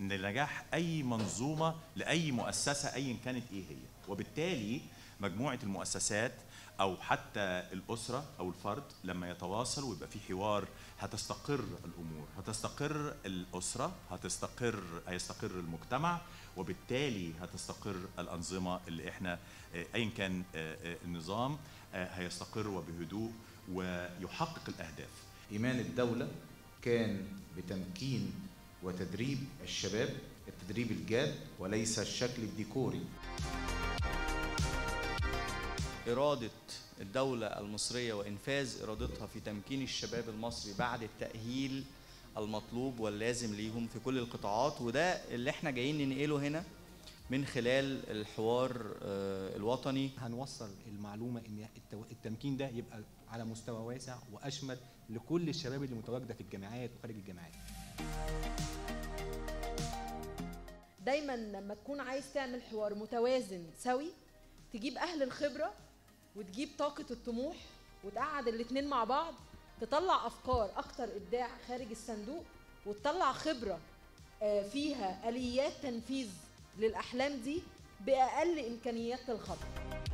لنجاح أي منظومة لأي مؤسسة أيا كانت إيه هي. وبالتالي مجموعة المؤسسات أو حتى الأسرة أو الفرد لما يتواصل ويبقى في حوار هتستقر الأمور، هتستقر الأسرة، هيستقر المجتمع، وبالتالي هتستقر الأنظمة اللي إحنا أيا كان النظام هيستقر وبهدوء ويحقق الأهداف. إيمان الدولة كان بتمكين وتدريب الشباب، التدريب الجاد وليس الشكل الديكوري. إرادة الدولة المصرية وإنفاذ إرادتها في تمكين الشباب المصري بعد التأهيل المطلوب واللازم ليهم في كل القطاعات، وده اللي احنا جايين ننقله هنا من خلال الحوار الوطني. هنوصل المعلومة إن التمكين ده يبقى على مستوى واسع وأشمل لكل الشباب اللي متواجدة في الجامعات وخارج الجامعات. دايما لما تكون عايز تعمل حوار متوازن سوي، تجيب أهل الخبرة وتجيب طاقة الطموح وتقعد الاتنين مع بعض، تطلع أفكار أكتر إبداع خارج الصندوق، وتطلع خبرة فيها آليات تنفيذ للأحلام دي بأقل إمكانيات الخطر.